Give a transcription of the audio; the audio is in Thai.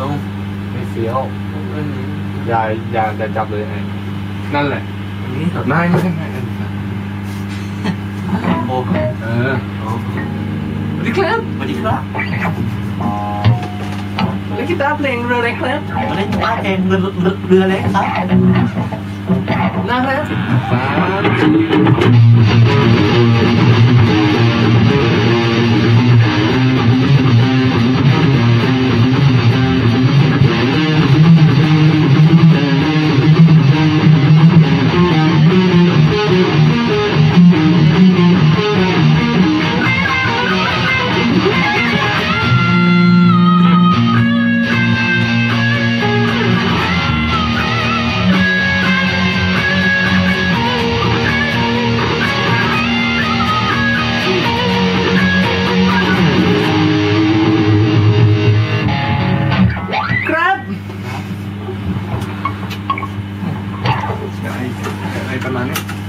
เอาไม่เฟี้ยวอย่าจับเลยไอ้นั่นแหละนี่ไม่โอ้สวัสดีครับสวัสดีครับเล่นกีตาร์เพลงเรือเล็กครับเล่นกีตาร์เพลงเรือเล็กครับนะครับประมาณนี้